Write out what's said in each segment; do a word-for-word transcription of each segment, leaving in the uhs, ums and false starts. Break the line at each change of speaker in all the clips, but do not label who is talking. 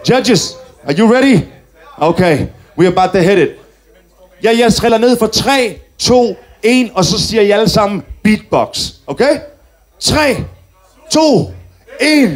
Judges, are you ready? Okay, we're about to hit it. Ja, jeg triller ned for tre, to, en, og så siger I alle sammen beatbox. Okay? tre, to, en.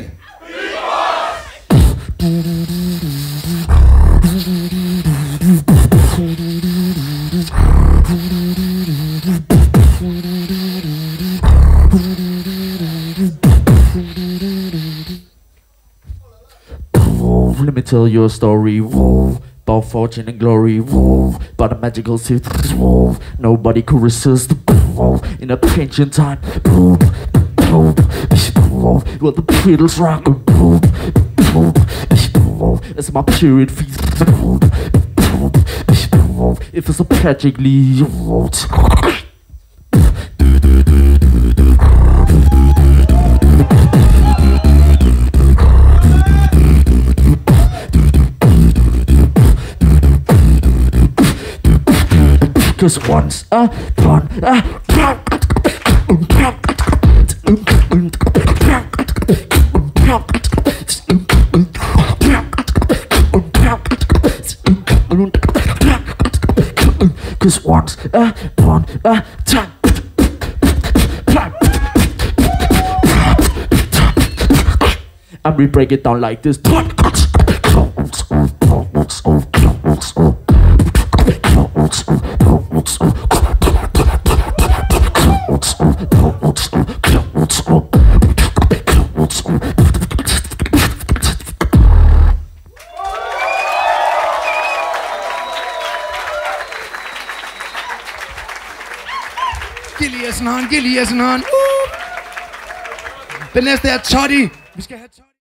Let me tell you a story, whoa, about fortune and glory, whoa, about a magical city, whoa, nobody could resist, whoa, in a pension time, whoa, whoa, whoa, well the Beatles rock, whoa, whoa, whoa, it's my period feast, whoa, whoa, if it's a Patrick Lee, whoa. Cause once upon a Cause once upon a time and we break it down like this.
Giv lige sådan hånd, giv lige sådan hånd. Uh! Den næste er Toddy. Vi skal have Toddy.